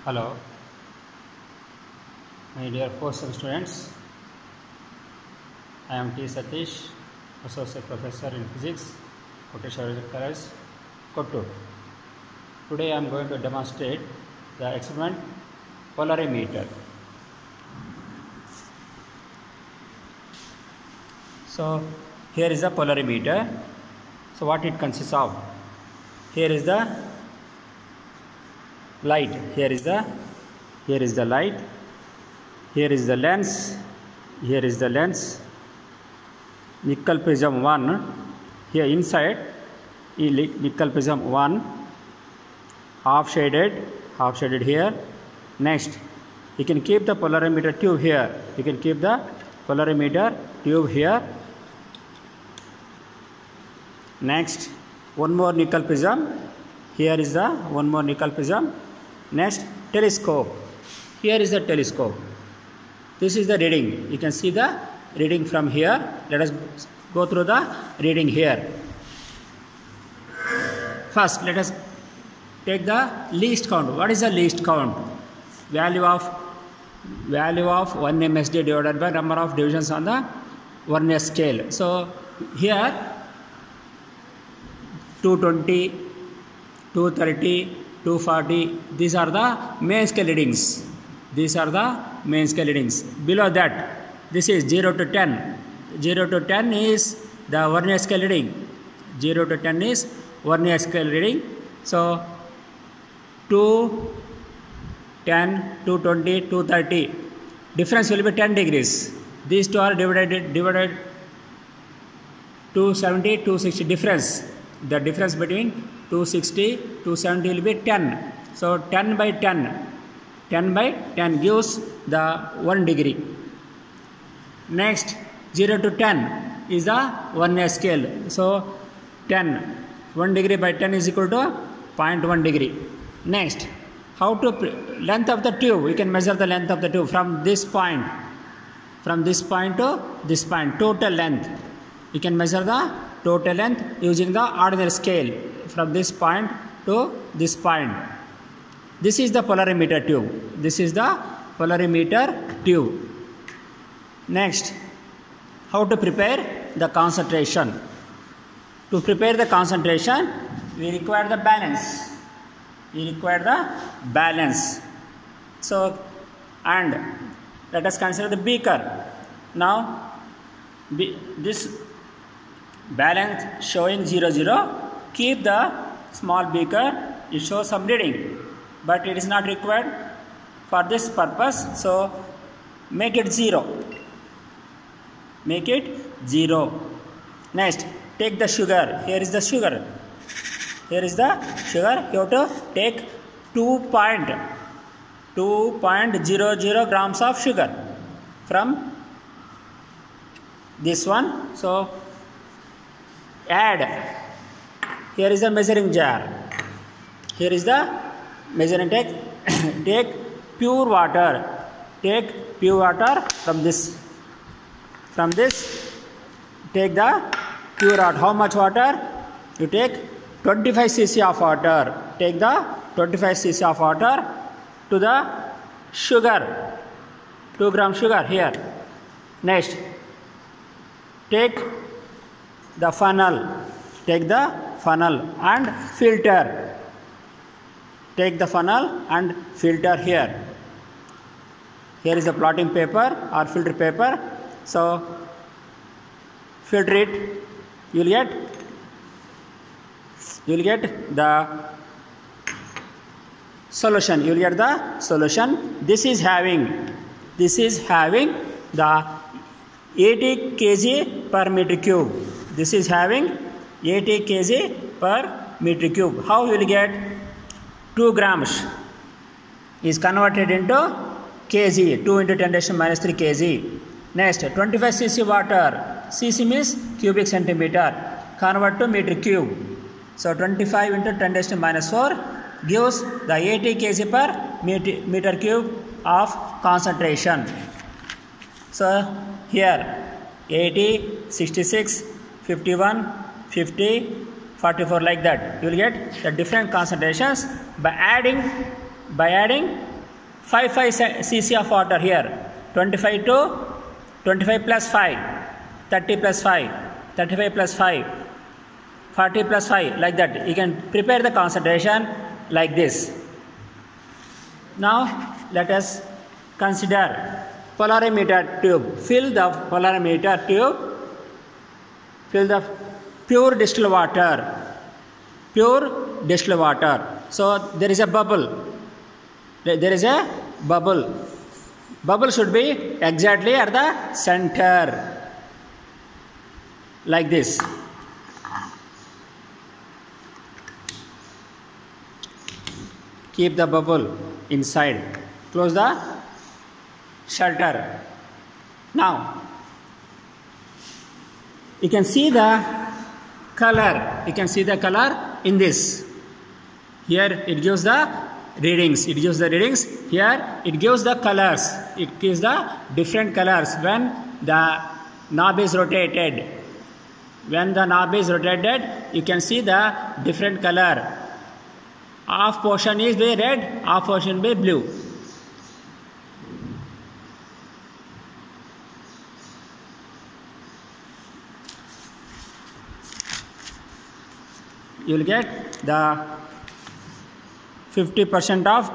Hello, my dear fourth sem students. I am T. Satish, Associate Professor in Physics, Koteshwar College, Kottur. Today I am going to demonstrate the experiment polarimeter. So here is the polarimeter. So what it consists of? Here is the light. Here is the light. Here is the lens. Here is the lens. Nickel prism 1. Here inside nickel prism 1. Half shaded here. Next, you can keep the polarimeter tube here. You can keep the polarimeter tube here. Next, one more nickel prism. Here is the one more nickel prism. Next, telescope. Here is the telescope. This is the reading. You can see the reading from here. Let us go through the reading here. First, let us take the least count. What is the least count? Value of 1 MSD divided by number of divisions on the Vernier scale. So here 220, 230, 240. These are the main scale readings. Below that, this is 0 to 10. 0 to 10 is the Vernier scale reading. 0 to 10 is Vernier scale reading. So 210, 220, 230. Difference will be 10 degrees. These two are divided 270, 260 difference. The difference between 260, 270 will be 10. So 10 by 10 gives the 1 degree. Next, 0 to 10 is the Vernier scale. So 1 degree by 10 is equal to 0.1 degree. Next, length of the tube. We can measure the length of the tube from this point to this point, total length. You can measure the total length using the ordinary scale from this point to this point. This is the polarimeter tube. Next, how to prepare the concentration. To prepare the concentration, we require the balance. So, and let us consider the beaker. Now, this balance showing 0, 0. Keep the small beaker. It shows some reading, but it is not required for this purpose. So, make it 0. Next, take the sugar. Here is the sugar. You have to take 2.00 grams of sugar from this one. So add. Here is the measuring jar. Here is the measuring tank. Take pure water. From this. Take the pure water. How much water? You take 25 cc of water. Take the 25 cc of water to the sugar. 2 gram sugar here. Next, take the funnel. And filter. Take the funnel and filter here. Here is the plotting paper or filter paper. So filter it. You will get the solution. This is having the 80 kg per meter cube. How you will get 2 grams is converted into kg. 2 into 10 raised to minus 3 kg. Next, 25 cc water. Cc means cubic centimeter. Convert to meter cube. So 25 into 10 raised to minus 4 gives the 80 kg per meter cube of concentration. So here 80, 66, 51, 50, 44 like that. You will get the different concentrations by adding 5 cc of water here. 25 to 25 plus 5, 30 plus 5, 35 plus 5, 40 plus 5, like that. You can prepare the concentration like this. Now let us consider polarimeter tube. Fill the polarimeter tube. Fill the pure distilled water. Pure distilled water. So there is a bubble. There is a bubble. Bubble should be exactly at the center. Like this. Keep the bubble inside. Close the shutter. Now, you can see the color. You can see the color in this. Here it gives the readings. It gives the readings. Here it gives the colors. It gives the different colors when the knob is rotated. When the knob is rotated, you can see the different color. Half portion is be red, half portion be blue. You will get the 50% of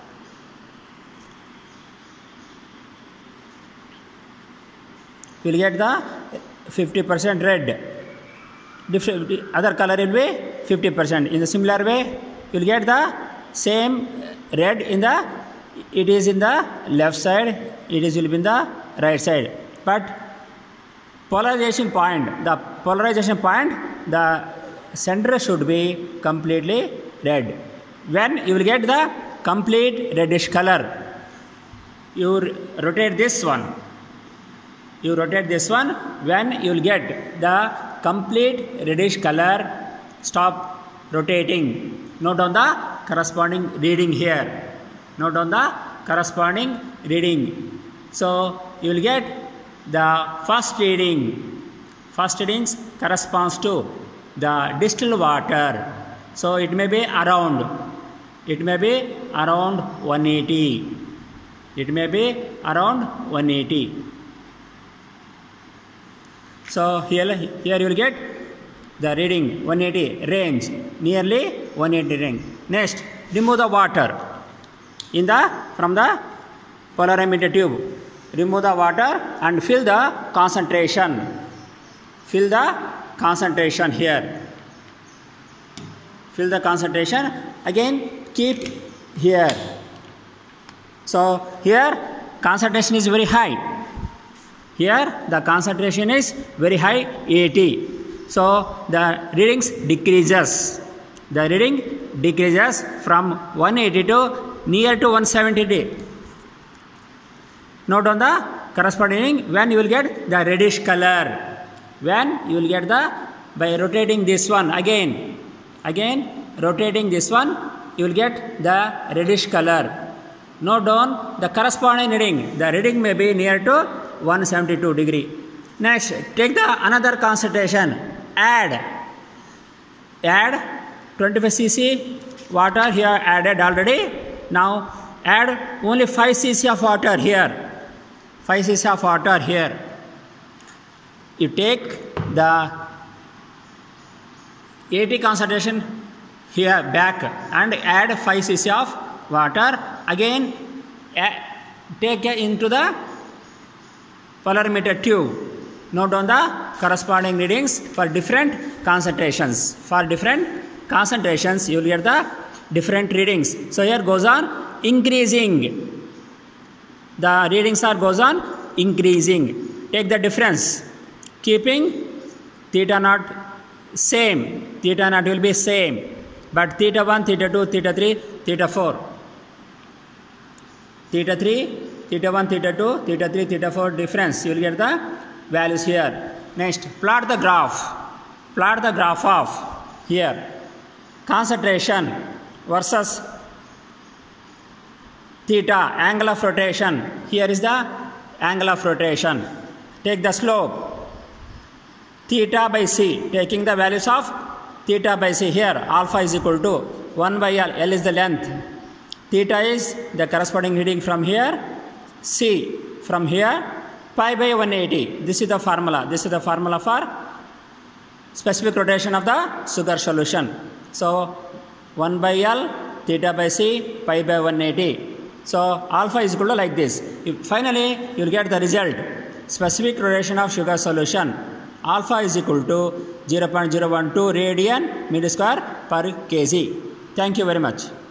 you will get the 50% red. Different other color will be 50%. In the similar way, you will get the same red in the, it is in the left side, it is will be in the right side. But polarization point, the center should be completely red. When you will get the complete reddish color, you rotate this one. You rotate this one. When you will get the complete reddish color, stop rotating. Note on the corresponding reading here. Note on the corresponding reading. So you will get the first reading. First readings corresponds to the distilled water. So it may be around. It may be around 180. It may be around 180. So here you will get the reading 180 range, nearly 180 range. Next, remove the water from the polarimeter tube. Remove the water and fill the concentration. Fill the concentration here. Fill the concentration. Again, keep here. So here concentration is very high. Here the concentration is very high, 80. So the readings decreases. The reading decreases from 180 to near to 170. Note on the corresponding when you will get the reddish color. When you will get the, by rotating this one again rotating this one, you will get the reddish color. Note down the corresponding reading. The reading may be near to 172 degree. Next, take the another concentration. Add 25 cc water here added already. Now add only 5 cc of water here. 5 cc of water here. You take the 80 concentration here back and add 5 cc of water. Again take into the polarimeter tube. Note on the corresponding readings for different concentrations. For different concentrations, you will get the different readings. So here goes on increasing. The readings are goes on increasing. Take the difference. Keeping theta naught same. Theta naught will be same. But theta 1, theta 2, theta 3, theta 4. Theta 3, theta 1, theta 2, theta 3, theta 4 difference. You will get the values here. Next, plot the graph. Plot the graph of here. Concentration versus theta, angle of rotation. Here is the angle of rotation. Take the slope. Theta by c. Taking the values of theta by c here. Alpha is equal to 1 by L. L is the length. theta is the corresponding reading from here, C from here, pi by 180. This is the formula. This is the formula for specific rotation of the sugar solution. So 1 by L, theta by C, pi by 180. So alpha is equal to like this. Finally, you will get the result. Specific rotation of sugar solution. Alpha is equal to 0.012 radian meter square per kg. Thank you very much.